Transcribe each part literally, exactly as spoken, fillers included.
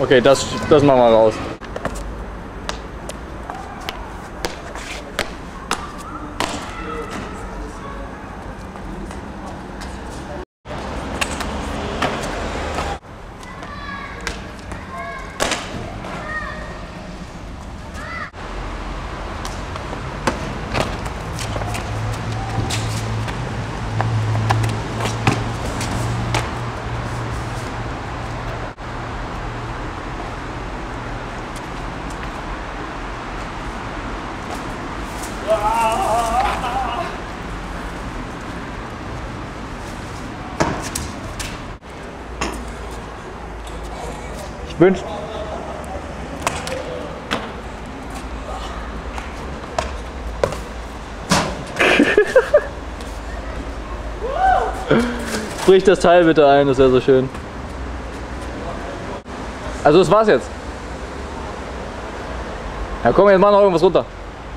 Okay, das, das machen wir raus. Ich wünsche. Brich das Teil bitte ein, das wäre so schön. Also das war's jetzt. Ja komm, jetzt mach noch irgendwas runter.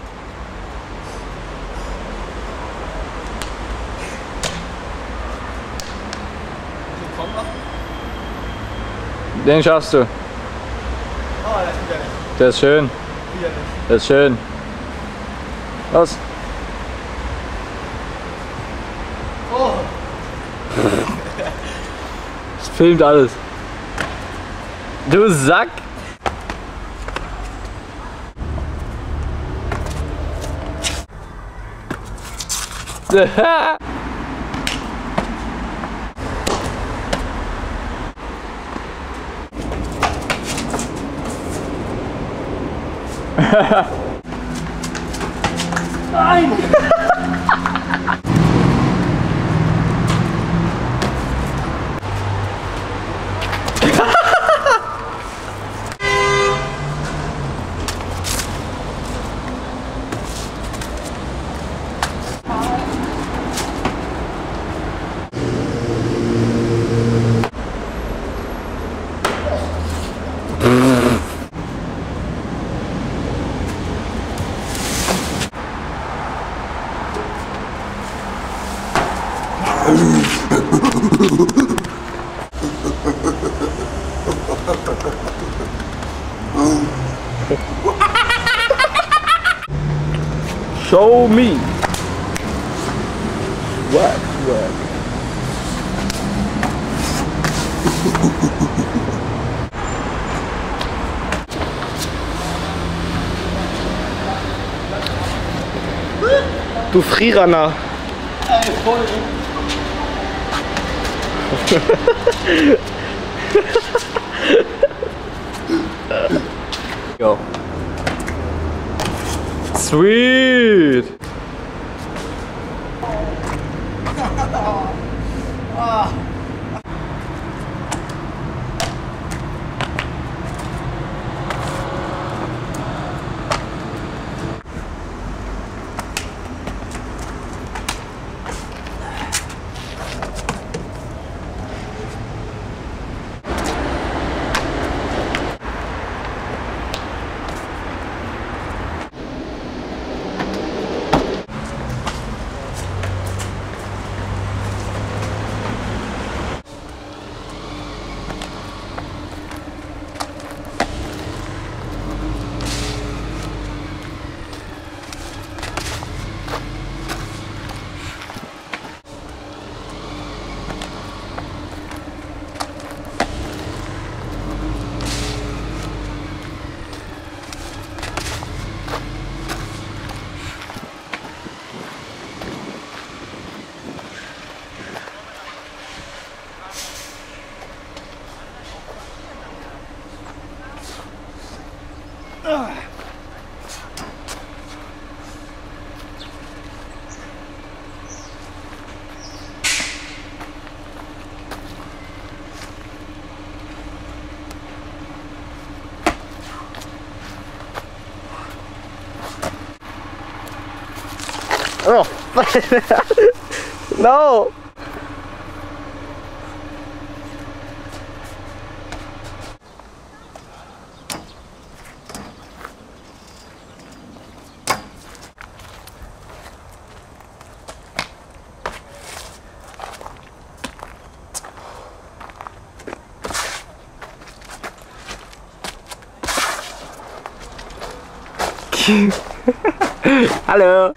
Den schaffst du. Oh, das ist wieder nicht. Der ist schön. Wieder nicht. Der ist schön. Los. Oh. Es filmt alles. Du Sack! Nein! Show me. Work, work. Du Frieranner. Ey, voll. Yo. Sweet. Oh. No. Hallo.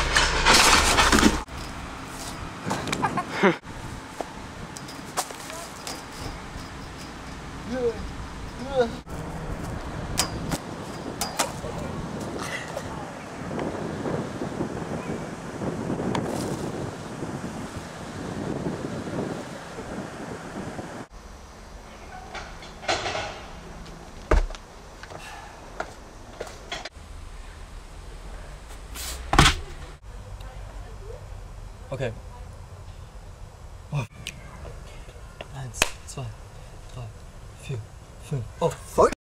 Okay. Oh. Eins, zwei, drei, vier, fünf. Oh, voll.